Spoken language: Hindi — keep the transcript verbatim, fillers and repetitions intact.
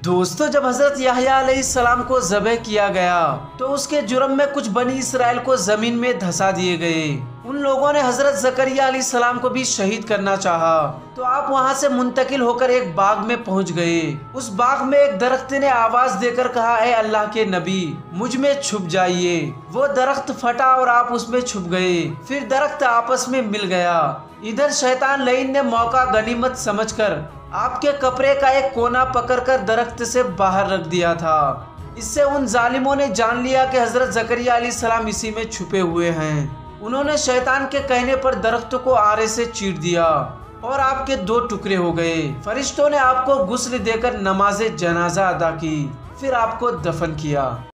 दोस्तों, जब हजरत याहया अलैहिस्सलाम को ज़बह किया गया तो उसके जुर्म में कुछ बनी इसराइल को जमीन में धंसा दिए गए। उन लोगों ने हजरत जकरिया अलैहिस्सलाम को भी शहीद करना चाहा, तो आप वहां से मुंतकिल होकर एक बाग में पहुंच गए। उस बाग में एक दरख्त ने आवाज देकर कहा, ए अल्लाह के नबी, मुझ में छुप जाइए। वो दरख्त फटा और आप उसमें छुप गए। फिर दरख्त आपस में मिल गया। इधर शैतान लईन ने मौका गनीमत समझकर आपके कपड़े का एक कोना पकड़कर दरख्त से बाहर रख दिया था। इससे उन जालिमों ने जान लिया कि हजरत जकरिया अलैहिस्सलाम इसी में छुपे हुए हैं। उन्होंने शैतान के कहने पर दरख्त को आरे से चीर दिया और आपके दो टुकड़े हो गए। फरिश्तों ने आपको गुस्ल देकर नमाज जनाजा अदा की, फिर आपको दफन किया।